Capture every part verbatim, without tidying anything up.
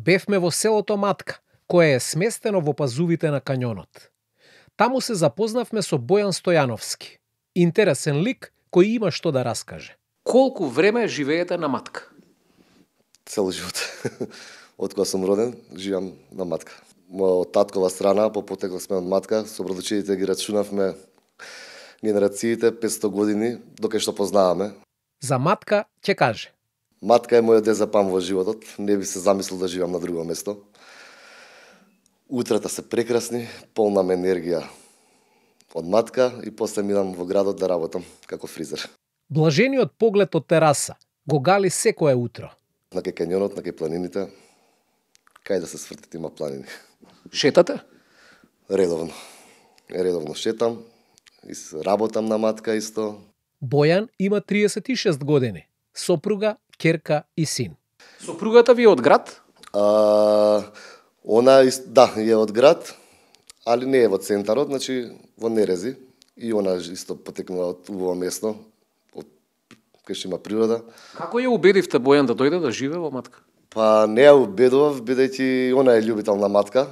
Бевме во селото Матка, кое е сместено во пазувите на кањонот. Таму се запознавме со Бојан Стојановски. Интересен лик кој има што да раскаже. Колку време живеете на Матка? Цел живот. Од кога сум роден, живеам на Матка. Од таткова страна, по потекло сме од Матка, со родачите ги рачунавме генерациите петсто години, докај што познаваме. За Матка ќе каже. Матка е мојот дезапам во животот, не би се замислил да живеам на друго место. Утрата се прекрасни, полнам енергија од Матка и после минам во градот да работам како фризер. Блажениот поглед од тераса го гали секое утро. На кај кањонот, на кај планините, кај да се свртите има планини. Шетате? Редовно. Редовно шетам, и работам на Матка исто. Бојан има триесет и шест години, сопруга, ќерка и син. Сопругата ви е од град? А, она, да, е од град, али не е во центарот, значи во Нерези. И она исто потекнува од убаво место, од кај што има природа. Како ја убедивте Бојан да дојде да живее во Матка? Па не ја убедував, бидејќи она е љубител на Матка.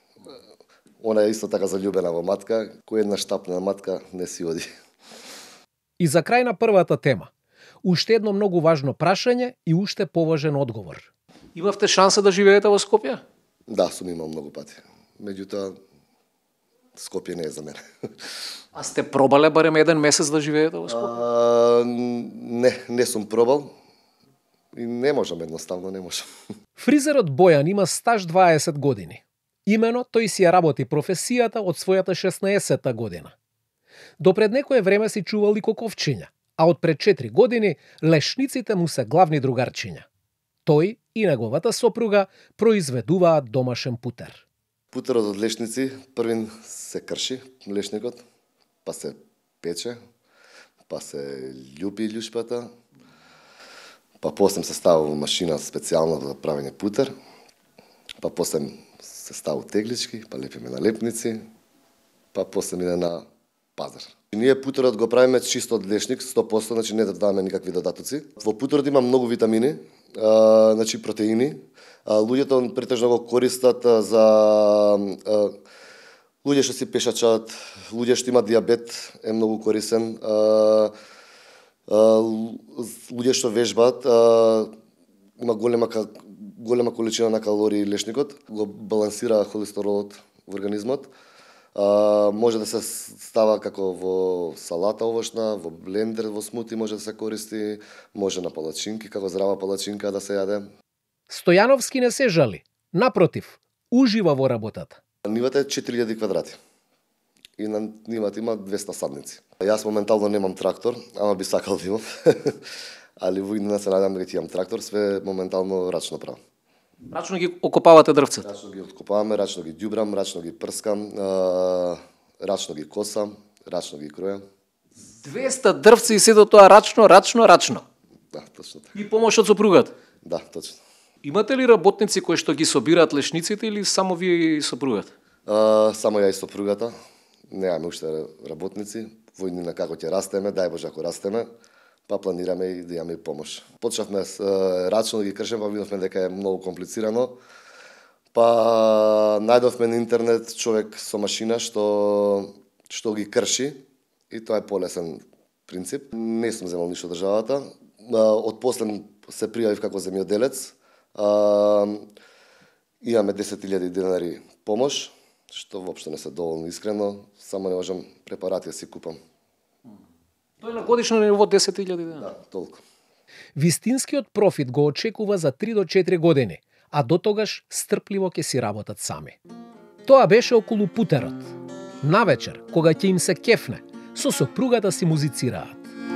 Она е исто така заљубена во Матка, кој една штапна на Матка не си оди. И за крај на првата тема, уште едно многу важно прашање и уште поважен одговор. Имавте шанса да живеете во Скопје? Да, сум имал многу пати. Меѓутоа, Скопје не е за мене. А сте пробале барем еден месец да живеете во Скопје? А, не, не сум пробал. И не можам, едноставно не можам. Фризерот Бојан има стаж дваесет години. Имено тој си ја работи професијата од својата шеснаесетта година. До пред некое време си чувал и коковчиња, а од пред четири години лешниците му се главни другарчиња. Тој и неговата сопруга произведуваат домашен путер. Путерот од лешници првин се крши, лешникот, па се пече, па се љупи љушпата, па после се става во машина специјална за правење путер, па после се става теглички, па лепиме на лепници, па после мине на пазар. Ние путерот го правиме чисто од лешник, сто проценти, значи не додаваме никакви додатоци. Во путерот има многу витамини, а, значи протеини. А, луѓето претежно го користат а, за а, луѓе што си пешачат, луѓе што имаат дијабет е многу корисен. А, а, луѓе што вежбаат, а, има голема голема количина на калории лешникот, го балансира холестеролот во организмот. А, може да се става како во салата овошна, во блендер, во смути може да се користи, може на палачинки, како здрава палачинка да се јаде. Стојановски не се жали. Напротив, ужива во работата. Нивата е четири илјади квадрати. И на нивата има двеста садници. Јас моментално немам трактор, ама би сакал да имам. Али во иднина се надам дека ќе имам трактор, све моментално рачно правам. Рачно ги окопавате дрвцата? Рачно ги откопаваме, рачно ги ѓубрам, рачно ги прскам, рачно ги косам, рачно ги кројам. двеста дрвци и сето тоа рачно, рачно, рачно. Да, точно така. И помош од сопругата? Да, точно. Имате ли работници кои што ги собираат лешниците или само вие и сопругата? А, само ја и сопругата. Немаме уште работници. Во иднина како ќе растеме, дај Боже ако растеме, па планираме и да имаме и помош. Почнавме с рачно да ги кршеме, па видовме дека е многу комплицирано. Па најдовме на интернет човек со машина што што ги крши и тоа е полесен принцип. Не сум земал ништо државата. Од после се пријавив како земјоделец. Имаме десет илјади денари помош, што воопшто не се доволно искрено, само не можам препарати да си купам. Тој на годишно ниво десет илјади денари. Да, толку. Вистинскиот профит го очекува за три до четири години, а до тогаш стрпливо ќе си работат сами. Тоа беше околу путерот. Навечер, кога ќе им се кефне, со сопругата си музицираат.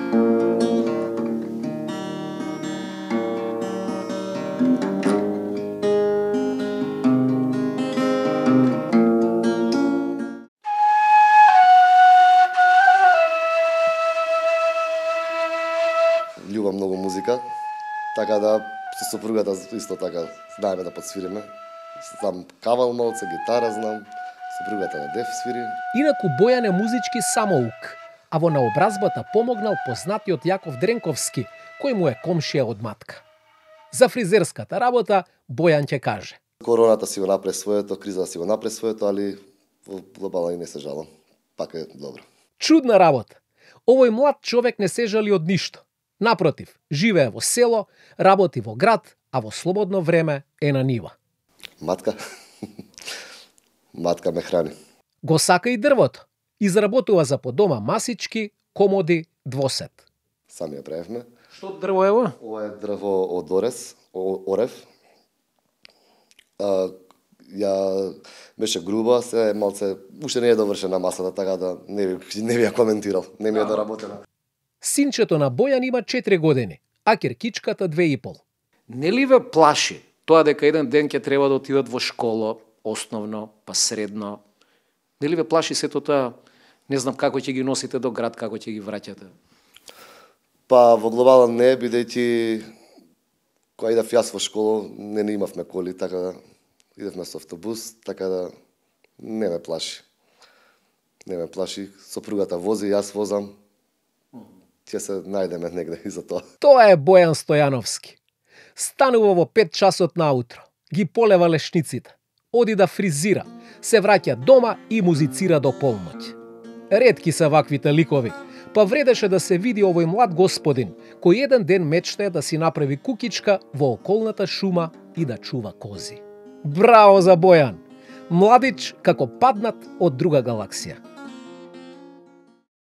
Љубам многу музика, така да со сопругата исто така знаеме да подсвириме. Знам кавалновце, гитара знам, сопругата на деф свири. Инаку Бојан е музички самоук, а во наобразбата помогнал познатиот Јаков Дренковски, кој му е комшија од Матка. За фризерската работа Бојан ќе каже: Короната си го направи своето, криза си го направи своето, али во глобала и не се жалам. Пак е добро. Чудна работа. Овој млад човек не се жали од ништо. Напротив, живее во село, работи во град, а во слободно време е на нива. Матка. Матка ме храни. Го сака и дрвото. Изработува за по дома масички, комоди, двосет. Сами ја правевме. Што дрво е ова? Ова е дрво од орес, о- орев. А, ја беше груба, се малце, уште не е довршена масата, така да не би, не би ја коментирал, не ми е доработена. Синчето на Бојан има четири години, а киркичката две и пол. Не ли ве плаши тоа дека еден ден ќе треба да отидат во школа, основно, па средно? Не ли ве плаши сето тоа, не знам како ќе ги носите до град, како ќе ги враќате? Па во глобала не, бидејќи кога идев јас во школа, не, не имавме коли, така да идевме со автобус, така да не ме плаши. Не ме плаши, сопругата вози, јас возам. Ќе се најдеме негде и за тоа. Тоа е Бојан Стојановски. Станува во пет часот наутро, ги полева лешниците, оди да фризира, се враќа дома и музицира до полноќ. Ретки се ваквите ликови, па вредеше да се види овој млад господин, кој еден ден мечтае да си направи кукичка во околната шума и да чува кози. Браво за Бојан! Младич како паднат од друга галаксија.